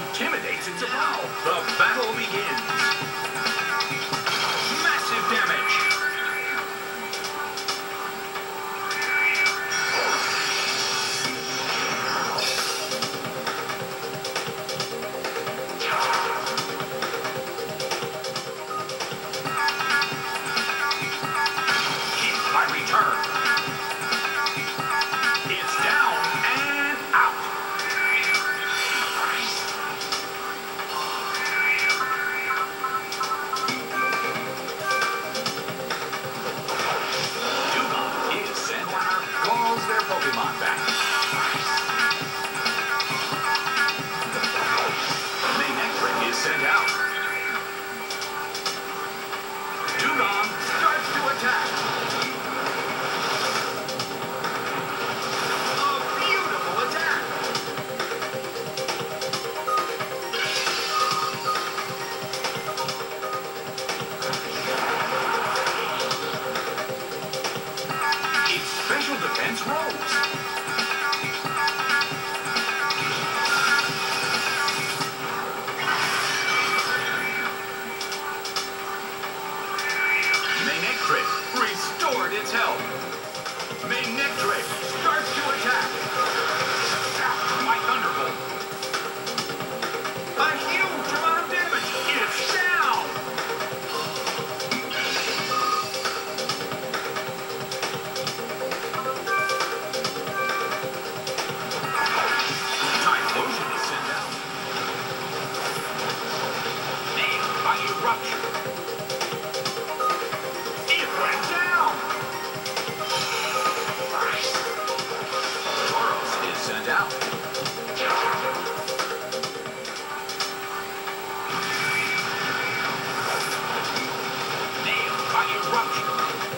intimidates its opponent. The battle begins. Massive damage. Hit by return. It's down and out. Dewgong is sent out. Calls their Pokemon back. Manetric is sent out. Dewgong starts to attack. A beautiful attack. Its special defense rose. Manetric restored its health. Manetric starts to attack. Zapped by Thunderbolt. A huge amount of damage. It's down. Typhlosion is sent out. Nailed by Eruption. It went down. Tauros is sent out. Nailed by Eruption.